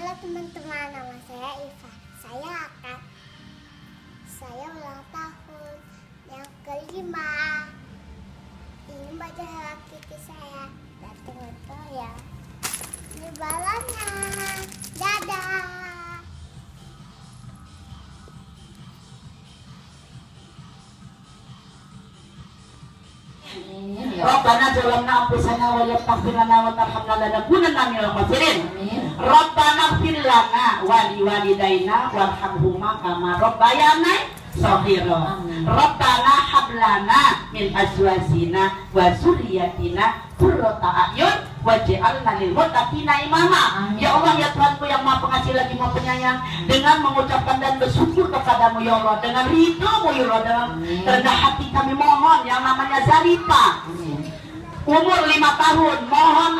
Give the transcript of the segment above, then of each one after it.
Halo teman-teman, nama saya Iva. Saya ulang tahun yang kelima. Ini baju Hello Kitty saya. Dan tunggu ya. Ini balonnya. Dadah. Rabbana jalanna anfusana wa la taghfir lana wa tarhamna lanakunanna minal khasirin. Rabbana ighfir lana wa liwalidayna warhamhuma kama rabbayana shaghira. Rabbana hab lana min azwajina wa dzurriyyatina qurrata a'yun waj'alna lil muttaqina imama. Ya Allah, ya Tuhanku yang Maha Pengasih lagi Maha Penyayang, dengan mengucapkan dan bersyukur kepadamu ya Allah, dengan ridho-Mu ya Allah, dengan rendah hati kami mohon yang namanya Zarifah, umur 5 tahun, mohon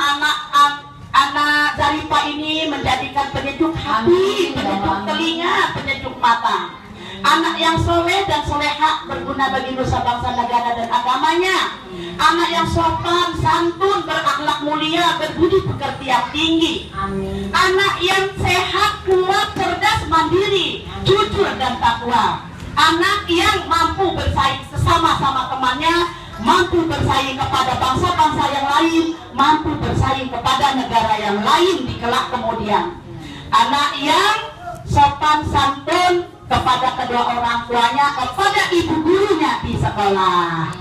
anak Zarifah ini menjadikan penyejuk hati, penyejuk telinga, penyejuk mata, anak yang soleh dan soleha, berguna bagi nusa bangsa negara dan agamanya, anak yang sopan, santun, berakhlak mulia, berbudi pekerti yang tinggi. Amin. Anak yang sehat, kuat, cerdas, mandiri, jujur dan takwa. Anak yang mampu bersaing sesama-sama temannya, mampu bersaing kepada bangsa-bangsa yang lain, mampu bersaing kepada negara yang lain di kelak kemudian. Anak yang sopan santun kepada kedua orang tuanya, kepada ibu gurunya di sekolah.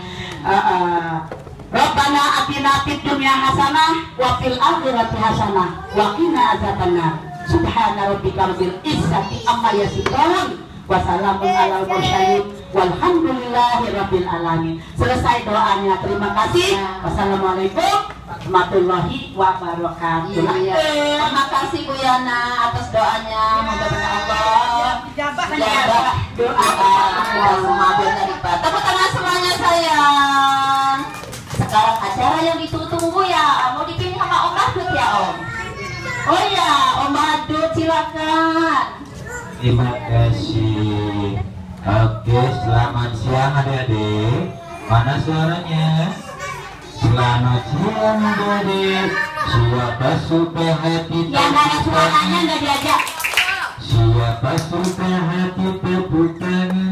Rabbana atina fid dunya hasanah wa fil akhirati hasanah wa qina azabannar. Subhana rabbika rabbil izzati amma yasifun wa salamun alal mursalin walhamdulillahi rabbil alamin. Selesai doanya. Terima kasih. Wassalamualaikum warahmatullahi wabarakatuh. Terima kasih Bu Yana atas doanya. Mudah-mudahan Allah menjawab doa semua Zarifah. Tepuk tangan semuanya sayang. Sekarang acara yang ditunggu-tunggu ya, mau dipilih sama Om Badut ya Om. Oh ya, Om Badut silakan. Terima kasih. Oke, selamat siang adik-adik. Mana suaranya? Selamat siang adik. Siapa suka hati? Yang gak ada suaranya nggak diajak. Siapa suka hati tepuk tangan.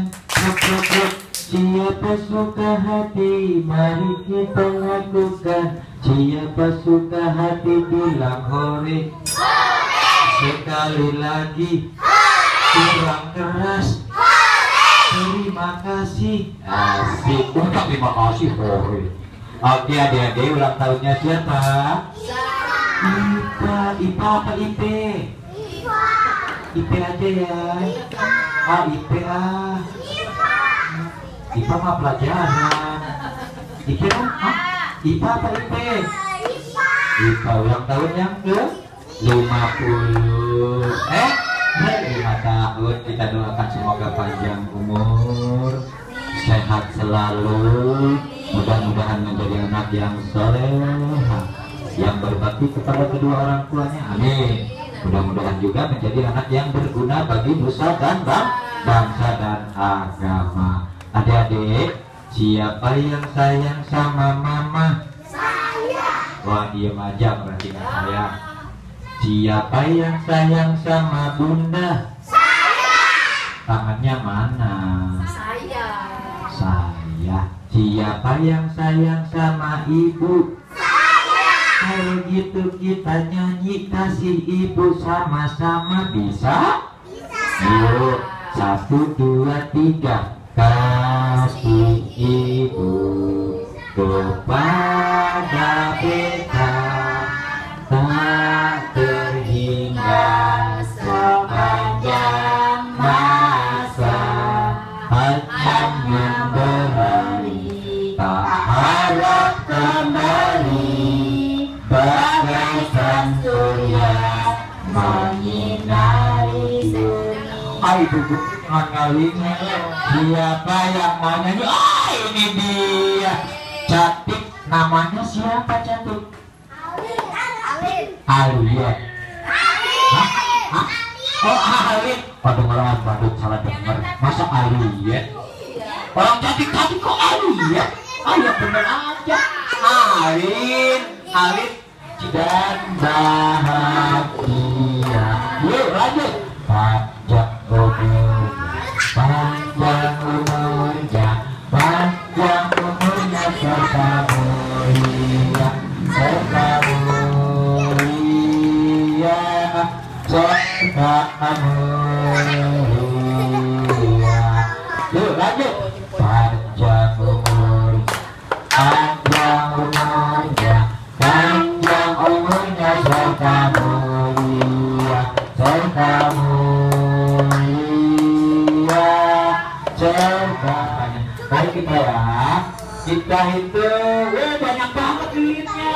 Siapa suka hati, mari kita lakukan. Siapa suka hati, bilang hore. Sekali lagi, kurang keras. Terima kasih. Asik. Terima kasih hore. Oke adik-adik, ulang tahunnya siapa? Ipa apa Ipe? Ipe aja ya. Ipe Ipa mah pelajaran. Ipe Ipa apa Ipe? Ipa ulang tahun yang ke 50. 5 tahun. Kita doakan semoga panjang umur, sehat selalu, mudah-mudahan menjadi anak yang soleh, yang berbakti kepada kedua orang tuanya. Amin. Mudah-mudahan juga menjadi anak yang berguna bagi nusa dan bangsa dan agama. Adik-adik, siapa yang sayang sama mama? Saya. Wah, diem aja berarti nggak sayang. Siapa yang sayang sama bunda? Saya. Tangannya mana? Saya. Siapa yang sayang sama ibu? Saya. Kalau gitu kita nyanyi kasih ibu sama-sama, bisa? Yuk, 1, 2, 3. Kasih ibu kepada beta tak terhingga sepanjang masa, hanya berhari tak harap kembali, bagaikan surya menyinari dunia. Ibu ngalinya siapa yang mau nyanyi? Ini dia cantik. Namanya siapa cantik? Alin. Oh Alin. Waduh orang Bandung salah dengar. Masa Alin? Orang cantik-cantik kok Alin? Ayo bener aja. Alin. Dan bahagia. lanjut. Panjang umurnya, panjang umurnya serta mulia, serta mulia, serta mulia. Yuk lanjut. Panjang umurnya, panjang umurnya, panjang umurnya serta mulia, serta mulia, serta. Baik kita ya, kita hitung. Banyak banget duitnya.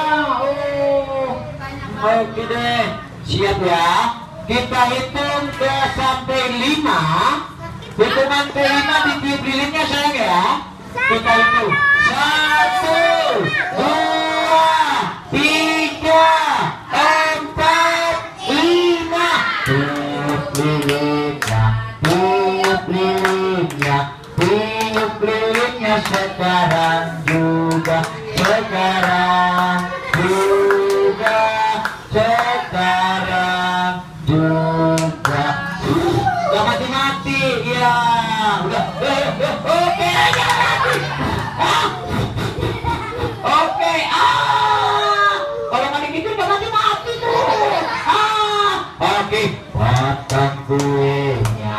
Oke deh, siap ya. Kita hitung ke sampai 5. Hitungan ke-5 di tiup lilinnya sayang ya. Kita hitung 1, 2, 3, 4, 5. Tiup lilinnya, tiup lilinnya, tiup lilinnya sekarang juga, sekarang juga, sekarang juga. Gak mati-mati, ya. Udah, oke aja mati. Oke, kalau nggak gitu gak mati-mati tuh. Oke, potong kuenya.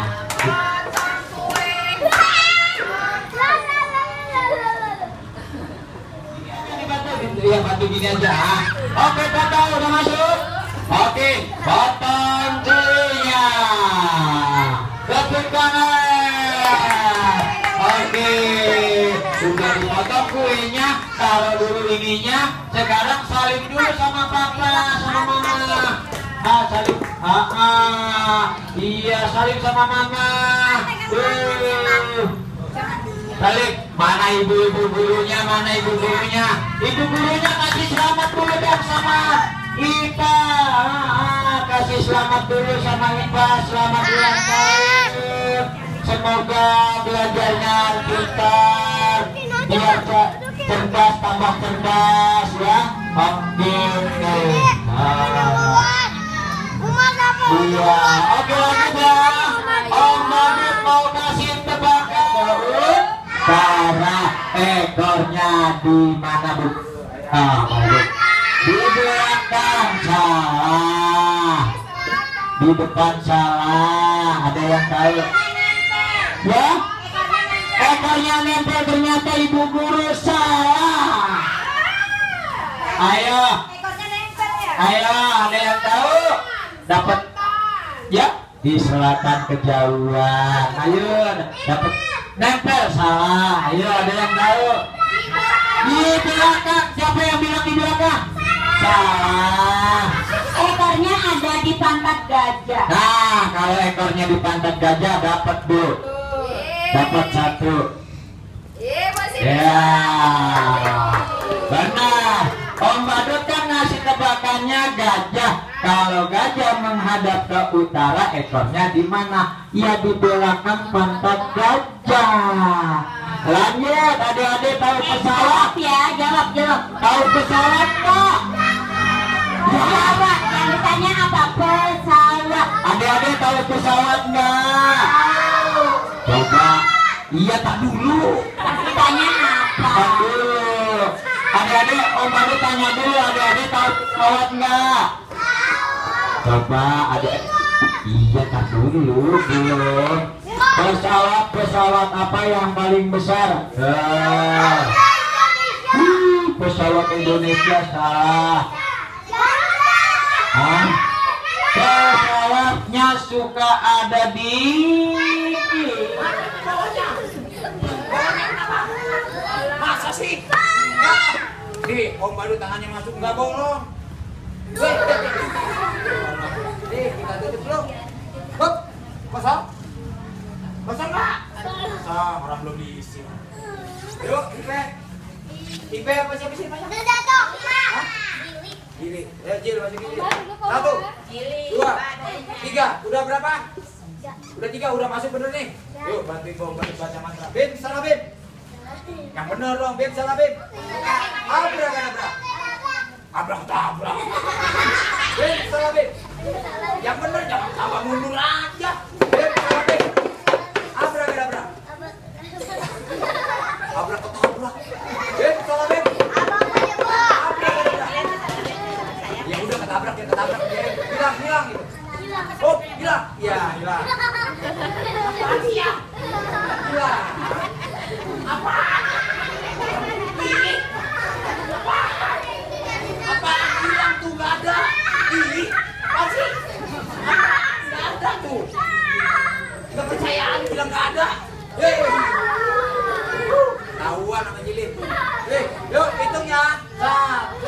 Iya, bantu gini aja. Oke, potong, udah masuk. Oke, potong kuenya. Tepuk tangan. Oke, sudah dipotong kuenya. Kalau dulu ininya, sekarang saling dulu sama papa, sama mama. Saling. Iya, saling sama mama. Saling. Mana ibu gurunya, mana ibu gurunya? Ibu gurunya kasih selamat dulu dong sama kita. Kasih selamat dulu sama Ipa, selamat ulang tahun. Semoga belajarnya pintar, biar cerdas, tambah cerdas ya. Oke. Iya, oke lanjut ya. Om Badut mau kasih tebakan ke cara ekornya di mana Bu? Badut. Di belakang salah, di depan salah. Ada yang tahu? Ya? Ekornya nempel, ternyata ibu guru salah. Ayo, ayo, ada yang tahu? Dapat? Ya? Di selatan kejauhan. Ayo, dapat nempel salah. Ayo, ada yang tahu? Di belakang. Siapa yang bilang di belakang? Salah. Ekornya ada di pantat gajah. Nah, kalau ekornya di pantat gajah dapat Bu. Dapat 1. Ya, benar. Om Badut kan ngasih tebakannya gajah. Kalau gajah menghadap ke utara, ekornya di mana? Ya di belakang pantat gajah. Lanjut, adik-adik tahu pesawat? Ya, jawab. Tahu pesawat Pak? Jawab. Yang ditanya apa? Pesawat. Adik-adik tahu pesawat nggak? Coba. Iya, tak dulu. Ditanya apa? Tak dulu. Adik-adik, Om Badut tanya dulu. Adik-adik tahu pesawat nggak? Coba adik. Iya, tak dulu belum. Pesawat apa yang paling besar? Pesawat Indonesia salah. Pesawatnya suka ada di masa sih? Nih, Om Badut tangannya masuk nggak bolong. Nih, kita tutup dulu. Hop, kosong? Kosong nggak? Kosong, orang belum diisi. Yuk, Ipe apa siapa sih namanya? Gili. Jil, masih gili. 1, 2, 3. Udah berapa? Udah 3, udah masuk bener nih. Yuk, bantuin Om Badut baca mantra. Bim, salah Bim. Yang bener dong, Bim, salah Bim. Abrakadabra. Abrak-tabrak. Bim, salah Bim. Yang bener jangan salah mundur aja. Bim, salah Bim. Abrakadabra. Abrakadabra. Bim, salah Bim. Abrakadabra. Ya udah ketabrak ya ketabrak. Hilang gitu. Oh, hilang. Ya, hilang. Apaan sih ya? Hilang. Apaan? Ih. Apaan hilang tuh nggak ada? Ih, apa sih? Nggak ada tuh. Nggak percayaan bilang nggak ada. Hei, tahuan sama jilid. Hei, yuk hitung ya. 1,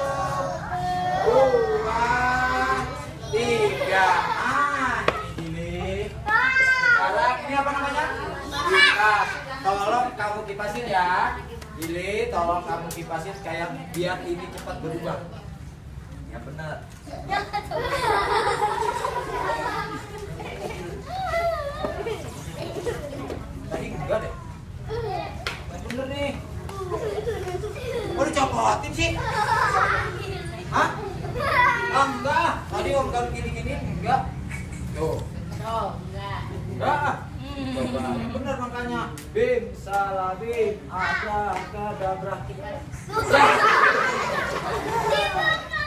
2, 3. Ini jilid. Sekarang ini apa namanya? Kipas. Tolong kamu kipasin ya. Jilid, tolong kamu kipasin kayak biar ini cepat berubah. Ya benar. Tadi enggak deh. Bener nih. Kok dicopotin sih? Hah? Ah, enggak. Tadi om kalau gini-gini enggak. Tuh. Enggak. Coba. Bener makanya. Bim, salah bim, abrakadabra.